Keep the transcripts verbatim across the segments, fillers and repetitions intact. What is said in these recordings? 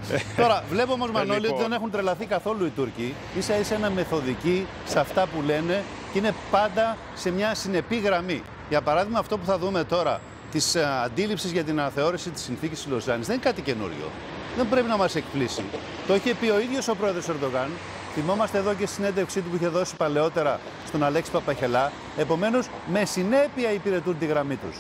Τώρα, βλέπω όμως, Μανώλη, λοιπόν, ότι δεν έχουν τρελαθεί καθόλου οι Τούρκοι. Ίσα ίσα είναι μεθοδικοί σε αυτά που λένε και είναι πάντα σε μια συνεπή γραμμή. Για παράδειγμα, αυτό που θα δούμε τώρα, της αντίληψης για την αναθεώρηση της συνθήκης της Λοζάνης, δεν είναι κάτι καινούριο. Δεν πρέπει να μας εκπλήσει. Το είχε πει ο ίδιος ο πρόεδρος Ερντογάν. Θυμόμαστε εδώ και στη συνέντευξή του που είχε δώσει παλαιότερα στον Αλέξη Παπαχελά. Επομένως, με συνέπεια υπηρετούν τη γραμμή τους.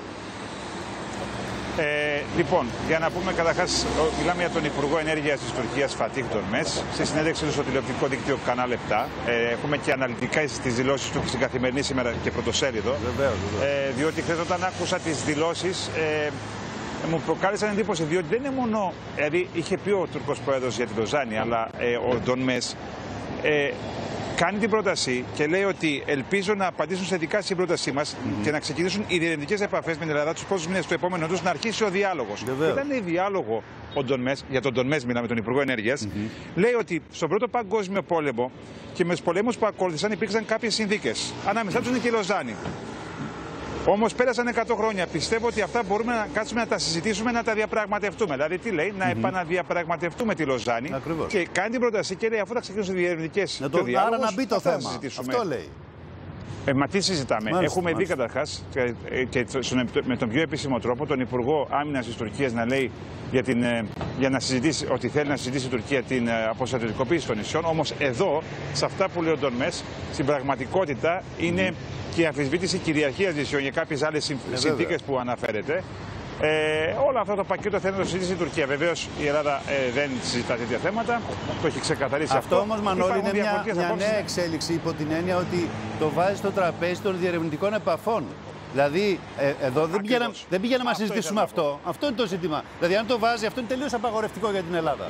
Ε, λοιπόν, για να πούμε καταρχάς, μιλάμε για τον Υπουργό Ενέργειας της Τουρκίας, Φατίχ Ντορμές, στη συνέντευξη του στο τηλεοπτικό δίκτυο Κανάλ επτά. Ε, έχουμε και αναλυτικά στις δηλώσεις του στην Καθημερινή σήμερα και πρωτοσέλιδο. Βεβαίως, βεβαίως. Ε, διότι χθες όταν άκουσα τις δηλώσεις, ε, μου προκάλεσαν εντύπωση, διότι δεν είναι μόνο. Δηλαδή, είχε πει ο Τούρκος πρόεδρος για τη Λοζάνη, αλλά ε, ο Ντορμές ε, κάνει την πρόταση και λέει ότι ελπίζω να απαντήσουν θετικά στην πρότασή μας mm-hmm. και να ξεκινήσουν οι διερευνητικές επαφές με την Ελλάδα τους πρώτους μήνες του επόμενου έτους, να αρχίσει ο διάλογος. Όταν λέει διάλογο ο Ντορμές, για τον Ντορμές μιλάμε, τον Υπουργό Ενέργειας, mm-hmm. λέει ότι στον Πρώτο Παγκόσμιο Πόλεμο και με τους πολέμους που ακολούθησαν υπήρξαν κάποιες συνθήκες. Ανάμεσά τους είναι και η Λοζάνη. Όμως πέρασαν εκατό χρόνια. Πιστεύω ότι αυτά μπορούμε να κάτσουμε να τα συζητήσουμε, να τα διαπραγματευτούμε. Δηλαδή, τι λέει, να mm-hmm. επαναδιαπραγματευτούμε τη Λοζάνη. Ακριβώς. Και κάνει την πρόταση και λέει, αφού θα ξεκινήσουν οι διερευνητικές. Να το άρα να μπει το θέμα. Αυτό λέει. Ε, μα τι συζητάμε. Μάλιστα, Έχουμε μάλιστα. δει καταρχάς και, και με τον πιο επίσημο τρόπο τον Υπουργό Άμυνας της Τουρκίας να λέει για, την, για να συζητήσει, ότι θέλει να συζητήσει η Τουρκία την αποστρατιωτικοποίηση των νησιών. Όμως εδώ, σε αυτά που λέει ο Ντορμές, στην πραγματικότητα είναι mm. και η αμφισβήτηση κυριαρχίας νησιών για κάποιες άλλες ε, συνθήκες που αναφέρεται. Ε, όλο αυτό το πακέτο θέλει να το συζητήσει η Τουρκία. Βεβαίως η Ελλάδα ε, δεν συζητά τέτοια θέματα, το έχει ξεκαθαρίσει αυτό. Αυτό όμως, Μανώλη, είναι μια, μια νέα εξέλιξη υπό την έννοια ότι το βάζει στο τραπέζι των διερευνητικών επαφών. Δηλαδή, ε, εδώ δεν πήγαμε δεν πήγε να μας συζητήσουμε αυτό. αυτό. Αυτό είναι το ζήτημα. Δηλαδή, αν το βάζει, αυτό είναι τελείως απαγορευτικό για την Ελλάδα.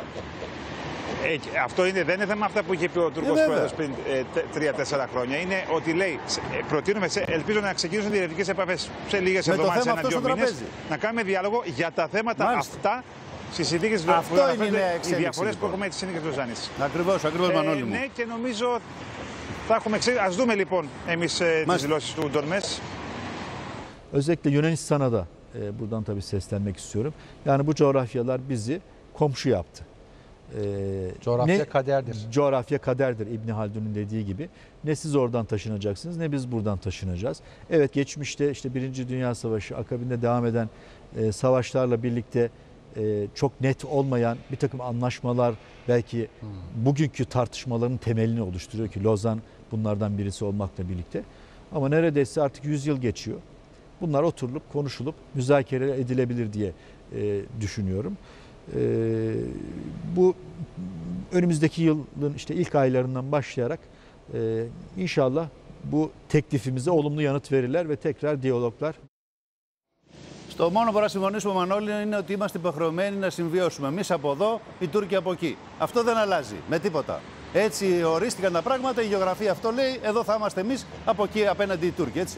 Ε, αυτό είναι, δεν είναι θέμα αυτά που είχε πει ο Τούρκος ε, πρόεδρος πριν ε, τρία τέσσερα χρόνια. Είναι ότι λέει, ε, προτείνουμε, σε, ελπίζω να ξεκινήσουν διερευνητικές επαφές σε λίγες εβδομάδες, ένα-δύο μήνες, να κάνουμε διάλογο για τα θέματα Μάλιστα. αυτά στις συνθήκες του Αυτό είναι η νέα εξέλιξη. Οι διαφορές λοιπόν. που έχουμε τις συνθήκες του Λοζάνης. Ακριβώς, ακριβώς, ε, Μανώλη μου. Ναι, και νομίζω θα έχουμε εξέλιξη. Ας δούμε λοιπόν εμείς ε, τις δηλώσεις του Ντορμές. Özellikle Yunanistan'a da e, buradan tabii seslenmek istiyorum. Yani bu coğrafyalar bizi komşu yaptı. Ee, coğrafya ne, kaderdir. Coğrafya kaderdir İbn Haldun'un dediği gibi. Ne siz oradan taşınacaksınız ne biz buradan taşınacağız. Evet, geçmişte işte Birinci Dünya Savaşı, akabinde devam eden e, savaşlarla birlikte e, çok net olmayan bir takım anlaşmalar belki hmm. bugünkü tartışmaların temelini oluşturuyor ki Lozan bunlardan birisi olmakla birlikte. Ama neredeyse artık yüz yıl geçiyor. Bunlar oturulup konuşulup müzakere edilebilir diye e, düşünüyorum. Ee, bu önümüzdeki yılın işte ilk aylarından başlayarak e, inşallah bu teklifimize olumlu yanıt verirler ve tekrar diyaloglar. Στο μόνο που θα συμφωνήσουμε, Μανώλη, είναι ότι είμαστε υποχρεωμένοι να συμβιώσουμε. Εμείς από εδώ, οι Τούρκοι από εκεί. Αυτό δεν αλλάζει με τίποτα. Έτσι ορίστηκαν τα πράγματα, η γεωγραφία αυτό λέει, εδώ θα είμαστε εμείς, από εκεί απέναντι οι Τούρκοι, έτσι.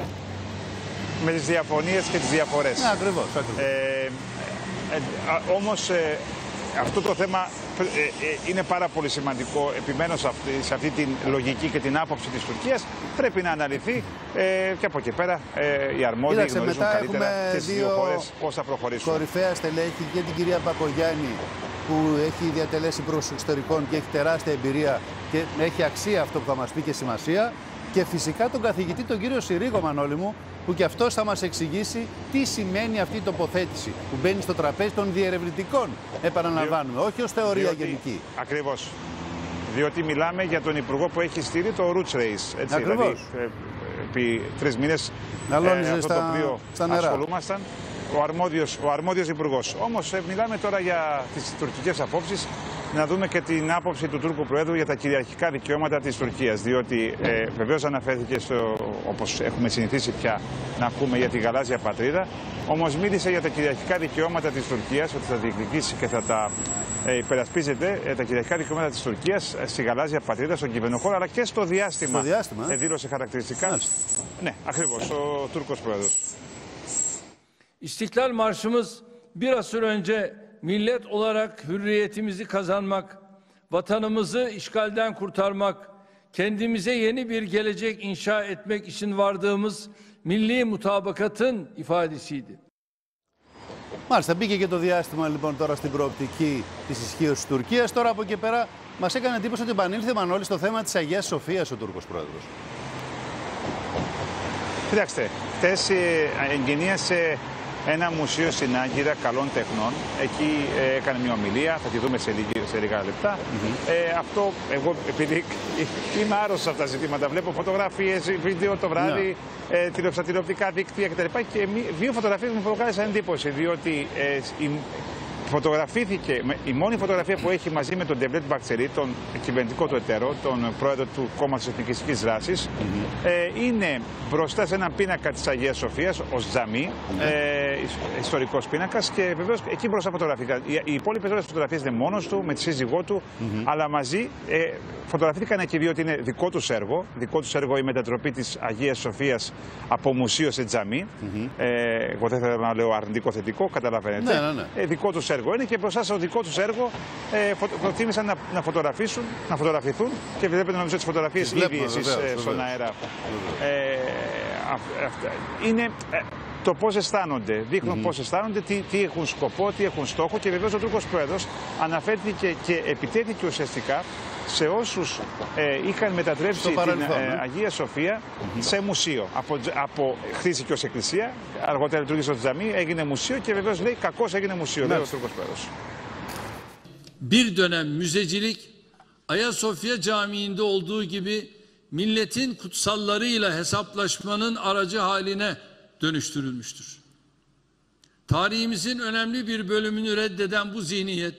Με τις διαφωνίες και τις διαφορές. Ναι, ακριβώς, ακριβώς. Ε, Ε, όμως ε, αυτό το θέμα ε, ε, είναι πάρα πολύ σημαντικό. Επιμένω σε αυτή, σε αυτή την λογική και την άποψη της Τουρκίας. Πρέπει να αναλυθεί ε, και από εκεί πέρα ε, οι αρμόδιοι Κοίταξε, γνωρίζουν μετά καλύτερα και στις δύο χώρες πώς θα προχωρήσουν. Κορυφαία στελέχη και την κυρία Μπακογιάννη που έχει διατελέσει προς εξωτερικών και έχει τεράστια εμπειρία και έχει αξία αυτό που θα μας πει και σημασία. Και φυσικά τον καθηγητή τον κύριο Συρίγο, Μανώλη μου, που και αυτός θα μας εξηγήσει τι σημαίνει αυτή η τοποθέτηση που μπαίνει στο τραπέζι των διερευνητικών, επαναλαμβάνουμε, όχι ως θεωρία διότι, γενική. Ακριβώς. Διότι μιλάμε για τον υπουργό που έχει στείλει το Roots Race. Έτσι, Ακριβώς. Δηλαδή, επί τρεις μήνες ε, αυτό στα, το οποίο στα νερά. ασχολούμασταν. Ο αρμόδιος, ο αρμόδιος υπουργός. Όμως ε, μιλάμε τώρα για τις τουρκικές απόψεις, να δούμε και την άποψη του Τούρκου Προέδρου για τα κυριαρχικά δικαιώματα της Τουρκίας. Διότι ε, βεβαίως αναφέρθηκε, στο, όπως έχουμε συνηθίσει πια να ακούμε, για τη γαλάζια πατρίδα. Όμως μίλησε για τα κυριαρχικά δικαιώματα της Τουρκίας, ότι θα διεκδικήσει και θα τα ε, υπερασπίζεται ε, τα κυριαρχικά δικαιώματα της Τουρκίας ε, στη γαλάζια πατρίδα, στον κυβερνοχώρο, αλλά και στο διάστημα. Στο διάστημα. Ε, δήλωσε χαρακτηριστικά. Μάλιστα. Ναι, ακριβώς, ο Τούρκος Πρόεδρος. İstiklal Marşımız bir asır önce millet olarak hürriyetimizi kazanmak, vatanımızı işgalden kurtarmak, kendimize yeni bir gelecek inşa etmek için vardığımız milli mutabakatın ifadesiydi. Μάλιστα, μπήκε και το διάστημα λοιπόν τώρα στην προοπτική της ισχύως της Τουρκίας. Τώρα από εκεί πέρα μας έκανε εντύπωση ότι επανήλθε, Μανώλη, στο θέμα της Αγίας Σοφίας ο Τούρκος πρόεδρος. Κοιτάξτε, χθες εγκαινίασε ένα μουσείο στην Άγκυρα καλών τεχνών. Εκεί ε, έκανε μια ομιλία, θα τη δούμε σε, λίγη, σε λίγα λεπτά. Mm-hmm. ε, αυτό, εγώ επειδή είμαι άρρωστος σε αυτά τα ζητήματα, βλέπω φωτογραφίες, βίντεο το βράδυ, yeah. ε, τηλεοπτικά δίκτυα κτλ. Και δύο φωτογραφίες μου προκάλεσαν εντύπωση, διότι ε, η, φωτογραφήθηκε, η μόνη φωτογραφία που έχει μαζί με τον Ντεβλέτ Μπαχτσερί, τον κυβερνητικό του εταίρο, τον πρόεδρο του Κόμματος Εθνικιστικής Δράσης, mm-hmm. ε, είναι μπροστά σε έναν πίνακα της Αγίας Σοφίας, ως τζαμί, mm-hmm. ε, ιστορικός πίνακας, και βεβαίως εκεί μπροστά φωτογραφήθηκαν. Οι, οι υπόλοιπες όλες φωτογραφίες είναι μόνος του, με τη σύζυγό του, mm-hmm. αλλά μαζί ε, φωτογραφήθηκαν εκεί διότι είναι δικό του έργο. Δικό του έργο η μετατροπή της Αγίας Σοφίας από μουσείο σε τζαμί. Mm-hmm. ε, εγώ δεν θέλω να λέω αρνητικό-θετικό, καταλαβαίνετε. Ναι, ναι, ναι. Ε, δικό του έργο είναι και μπροστά στο δικό του έργο ε, προτίμησαν να, να φωτογραφίσουν, να φωτογραφηθούν, και βλέπετε νομίζω τις φωτογραφίες ήδη εσείς ε, στον αέρα. Ε, είναι ε, το πώς αισθάνονται, δείχνουν mm-hmm. πώς αισθάνονται, τι, τι έχουν σκοπό, τι έχουν στόχο, και βεβαίως ο Τούρκος πρόεδρος αναφέρθηκε και επιτέθηκε ουσιαστικά σε όσους ε, είχαν μετατρέψει την ε, Αγία Σοφία mm-hmm. σε μουσείο. Από, από χτίστηκε ως εκκλησία, αργότερα λειτουργήσε ως τζαμί, έγινε μουσείο, και βεβαίως λέει κακώς έγινε μουσείο, ναι. λέει ο Τούρκος πρόεδρος. Bir dönem müzecilik Ayasofya Camii'nde olduğu gibi milletin kutsallarıyla hesaplaşmanın aracı haline dönüştürülmüştür. Tarihimizin önemli bir bölümünü reddeden bu zihniyet.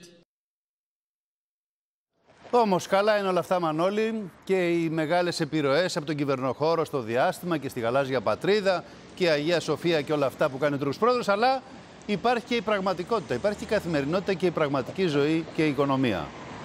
Όμως καλά είναι όλα αυτά, Μανώλη, και οι μεγάλες επιρροές από τον κυβερνοχώρο στο διάστημα και στη γαλάζια πατρίδα και η Αγία Σοφία και όλα αυτά που κάνει ο Τούρκος πρόεδρος, αλλά υπάρχει και η πραγματικότητα, υπάρχει και η καθημερινότητα και η πραγματική ζωή και η οικονομία.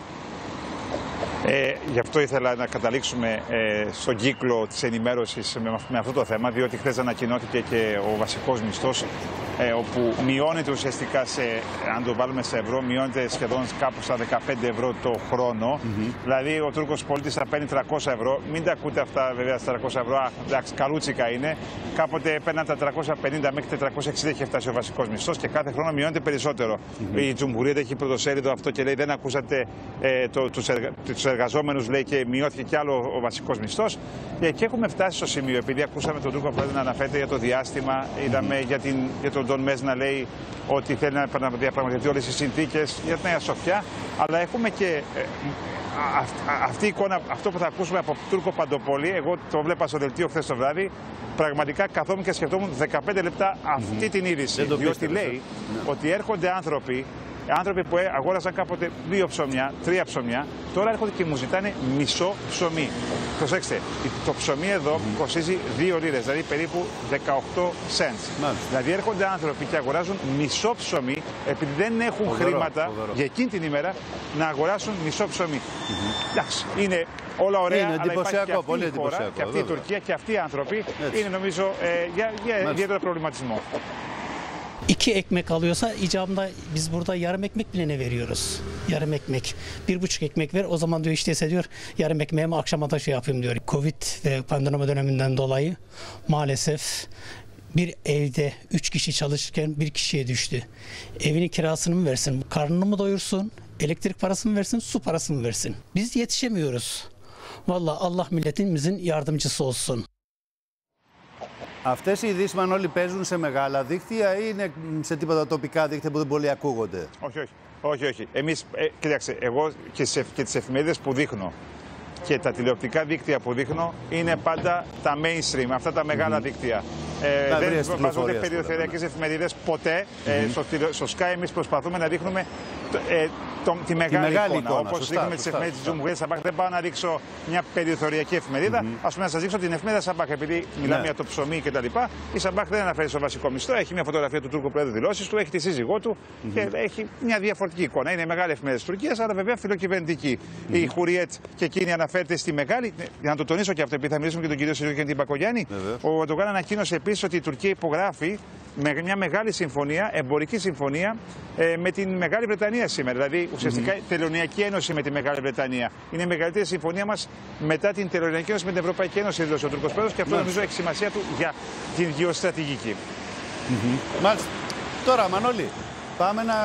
Ε, γι' αυτό ήθελα να καταλήξουμε ε, στον κύκλο της ενημέρωσης με, με αυτό το θέμα, διότι χθες ανακοινώθηκε και ο βασικός μισθός, ε, όπου μειώνεται ουσιαστικά, σε, αν το βάλουμε σε ευρώ, μειώνεται σχεδόν κάπου στα δεκαπέντε ευρώ το χρόνο. Mm-hmm. Δηλαδή ο Τούρκος πολίτης θα παίρνει τριακόσια ευρώ. Μην τα ακούτε αυτά βέβαια στα τριακόσια ευρώ, α, εντάξει, καλούτσικα είναι. Κάποτε παίρναν τα τριακόσια πενήντα μέχρι τετρακόσια εξήντα έχει φτάσει ο βασικός μισθός, και κάθε χρόνο μειώνεται περισσότερο. Mm-hmm. Η Τζουμχουρία έχει πρωτοσέλιδο αυτό και λέει: δεν ακούσατε ε, το, τους, εργα, τους εργαζόμενους, λέει, και μειώθηκε κι άλλο ο βασικός μισθός. Ε, και έχουμε φτάσει στο σημείο, επειδή ακούσαμε τον Τούρκο πρόεδρο να αναφέρεται για το διάστημα, είδαμε mm-hmm. για, την, για τον Ντον Μες να λέει ότι θέλει να διαπραγματευτεί όλες τις συνθήκες για την Αγία Σοφιά, αλλά έχουμε και ε, α, α, αυτή η εικόνα, αυτό που θα ακούσουμε από Τούρκο Παντοπόλη. Εγώ το βλέπα στο δελτίο χθες το βράδυ, πραγματικά καθόμουν και σκεφτόμουν δεκαπέντε λεπτά αυτή mm-hmm. την είδηση, διότι πίστευε, λέει yeah. ότι έρχονται άνθρωποι, άνθρωποι που αγόρασαν κάποτε δύο ψωμιά, τρία ψωμιά, τώρα έρχονται και μου ζητάνε μισό ψωμί. Προσέξτε, το ψωμί εδώ mm-hmm. κοστίζει δύο λίρες, δηλαδή περίπου δεκαοκτώ cents. Mm-hmm. Δηλαδή έρχονται άνθρωποι και αγοράζουν μισό ψωμί, επειδή δεν έχουν φοβερό, χρήματα φοβερό. για εκείνη την ημέρα να αγοράσουν μισό ψωμί. Mm-hmm. Εντάξει, είναι όλα ωραία, είναι αλλά υπάρχει και αυτή πολύ η χώρα, και αυτή η Τουρκία και αυτοί οι άνθρωποι έτσι. είναι νομίζω ε, για, για ιδιαίτερο προβληματισμό. İki ekmek alıyorsa icabında biz burada yarım ekmek bile ne veriyoruz? Yarım ekmek. Bir buçuk ekmek ver. O zaman diyor işte diyor yarım ekmeğimi akşama da şey yapayım diyor. Covid ve pandemi döneminden dolayı maalesef bir evde üç kişi çalışırken bir kişiye düştü. Evinin kirasını mı versin? Karnını mı doyursun? Elektrik parası mı versin? Su parası mı versin? Biz yetişemiyoruz. Vallahi Allah milletimizin yardımcısı olsun. Αυτές οι ειδήσεις, Μανώλη, παίζουν σε μεγάλα δίκτυα ή είναι σε τίποτα τοπικά δίκτυα που δεν πολύ ακούγονται? Όχι, όχι. όχι, όχι. Εμείς, ε, κοιτάξτε, εγώ και, σε, και τις εφημερίδες που δείχνω και τα τηλεοπτικά δίκτυα που δείχνω είναι πάντα τα mainstream, αυτά τα μεγάλα mm-hmm. δίκτυα. Ε, δεν βάζονται περιφερειακές εφημερίδες ποτέ. Mm-hmm. ε, στο, στο Sky εμείς προσπαθούμε να δείχνουμε ε, το, τη μεγάλη, τη μεγάλη εικόνα. εικόνα. Όπως δείχνουμε τις εφημερίδες της Τζουμχουρίας Σαμπάχ, δεν πάω να δείξω μια περιθωριακή εφημερίδα. Mm-hmm. Ας πούμε να σας δείξω την εφημερίδα Σαμπάχ, επειδή μιλάμε yeah. για το ψωμί κτλ. Η Σαμπάχ δεν αναφέρει στο βασικό μισθό, έχει μια φωτογραφία του Τούρκου Προέδρου δηλώσεις του, έχει τη σύζυγό του mm-hmm. και έχει μια διαφορετική εικόνα. Είναι μεγάλη εφημερίδα της Τουρκίας, αλλά βέβαια φιλοκυβερνητική. Mm-hmm. Η Χουριέτ και εκείνη αναφέρεται στη μεγάλη. Για να το τονίσω και αυτό, επειδή θα μιλήσουμε και τον κύριο Σιριού και την Μπακογιάννη, mm-hmm. ο Ερντογάν ανακοίνωσε επίσης ότι η Τουρκία υπογράφει με μια μεγάλη συμφωνία, εμπορική συμφωνία ε, με την Μεγάλη Βρετανία σήμερα. Δηλαδή ουσιαστικά mm-hmm. τελωνιακή ένωση με τη Μεγάλη Βρετανία. Είναι η μεγαλύτερη συμφωνία μας μετά την τελωνιακή ένωση με την Ευρωπαϊκή Ένωση, δήλωσε ο Τούρκος πρόεδρος, και αυτό νομίζω έχει σημασία του για την γεωστρατηγική. Mm-hmm. Μάλιστα. Τώρα, Μανώλη, Πάμε να